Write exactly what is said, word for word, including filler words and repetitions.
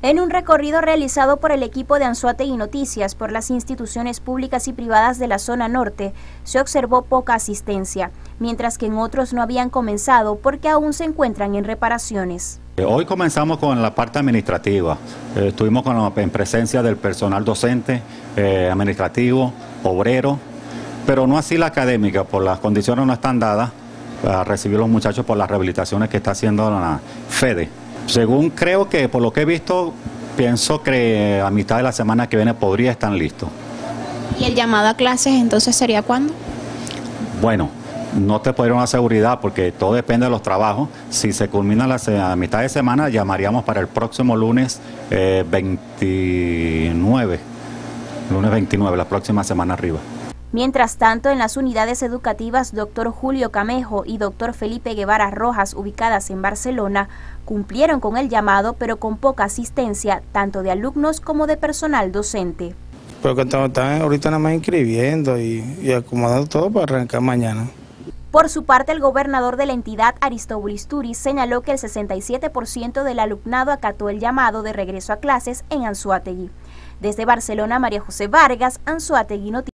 En un recorrido realizado por el equipo de Anzoátegui Noticias por las instituciones públicas y privadas de la zona norte, se observó poca asistencia, mientras que en otros no habían comenzado porque aún se encuentran en reparaciones. Hoy comenzamos con la parte administrativa. Eh, estuvimos con la, en presencia del personal docente, eh, administrativo, obrero, pero no así la académica, por las condiciones no están dadas a recibir a los muchachos por las rehabilitaciones que está haciendo la FEDE. Según creo que, por lo que he visto, pienso que a mitad de la semana que viene podría estar listo. ¿Y el llamado a clases entonces sería cuándo? Bueno, no te puedo dar una seguridad porque todo depende de los trabajos. Si se culmina la a mitad de semana, llamaríamos para el próximo lunes eh, veintinueve, lunes veintinueve, la próxima semana arriba. Mientras tanto, en las unidades educativas doctor Julio Camejo y doctor Felipe Guevara Rojas, ubicadas en Barcelona, cumplieron con el llamado, pero con poca asistencia, tanto de alumnos como de personal docente. Pero que están ahorita nada más inscribiendo y, y acomodando todo para arrancar mañana. Por su parte, el gobernador de la entidad, Aristóbulo Turiz, señaló que el sesenta y siete por ciento del alumnado acató el llamado de regreso a clases en Anzoátegui. Desde Barcelona, María José Vargas, Anzoátegui Noticias.